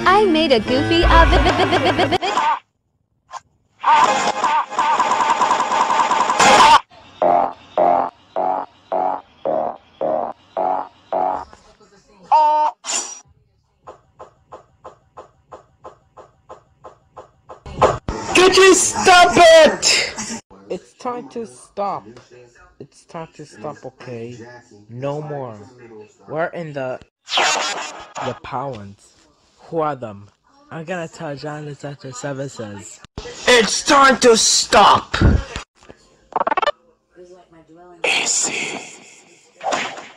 I made a goofy Could you stop it? It's time to stop. It's time to stop, okay? No more. We're in the Powans. Who are them? I'm gonna tell John Detective Services. It's time to stop. Easy.